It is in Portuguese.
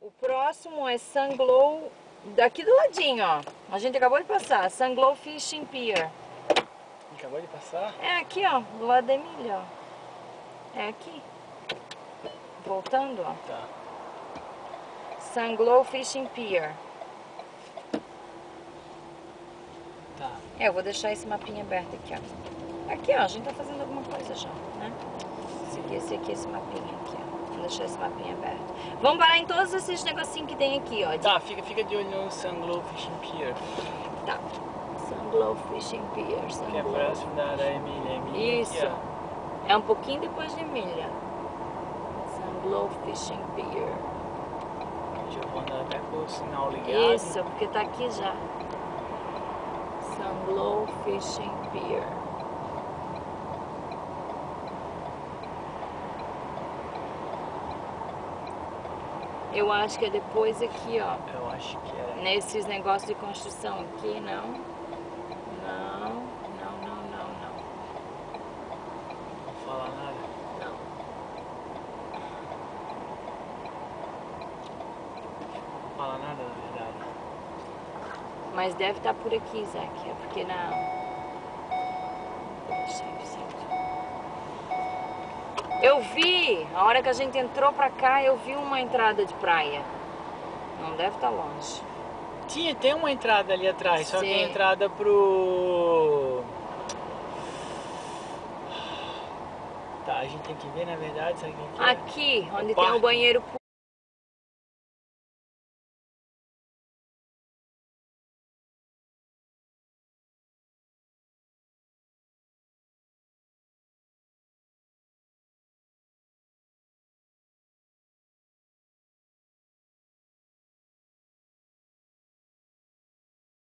O próximo é Sunglow, daqui do ladinho, ó. A gente acabou de passar, Sunglow Fishing Pier. Acabou de passar? É aqui, ó, do lado da Emília, ó. É aqui. Voltando, ó. Tá. Sunglow Fishing Pier. Tá. Eu vou deixar esse mapinha aberto aqui, ó. Aqui, ó, a gente tá fazendo alguma coisa já, né? Esse mapinha aqui, ó. Vou deixar esse mapinha aberto. Vamos parar em todos esses negocinhos que tem aqui, ó. Tá, fica de olho no Sunglow Fishing Pier. Tá. Sunglow Fishing Pier, Que é Sunglow. próximo da Emília. Isso. Aqui, É um pouquinho depois de Emília. Sunglow Fishing Pier. ó. Giovana vai com o sinal ligado. Isso, porque tá aqui já. Sunglow Fishing Pier. Eu acho que é depois aqui, ó. Eu acho que é. Nesses negócios de construção aqui, não. Não. Não fala nada. Não. Não fala nada, na verdade. Mas deve estar por aqui, Zac. É porque não. Eu vi, a hora que a gente entrou pra cá, eu vi uma entrada de praia. Não deve estar longe. Tem uma entrada ali atrás, só que Sim. a entrada pro... Tá, a gente tem que ver, na verdade, sabe o que é? Aqui, onde tem parque. o banheiro